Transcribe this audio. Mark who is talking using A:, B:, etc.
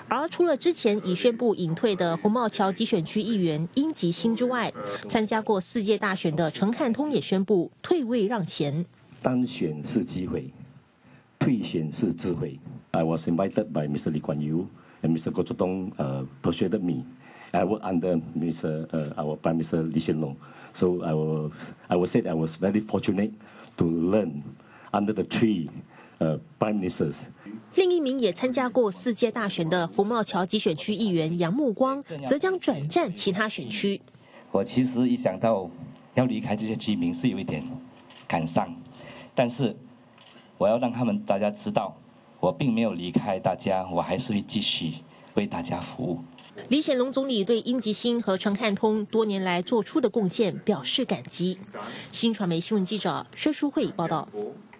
A: 而除了之前已宣布隐退的红帽桥集选区议员殷吉星之外，参加过4届大选的陈汉通也宣布退位让贤。
B: 当选是机会，退选是智慧。I was invited by Mr. Lee Kuan Yew and Mr. Goh Chok Tong persuaded me. I work under our Prime Minister Lee Hsien Loong, so I will say that I was very fortunate to learn under the three Prime Ministers.
A: 另一名也参加过4届大选的红帽桥集选区议员杨木光，则将转战其他选区。
C: 我其实一想到要离开这些居民是有一点感伤，但是我要让大家知道，我并没有离开大家，我还是会继续为大家服务。
A: 李显龙总理对殷吉星和陈汉通多年来做出的贡献表示感激。新传媒新闻记者薛淑慧报道。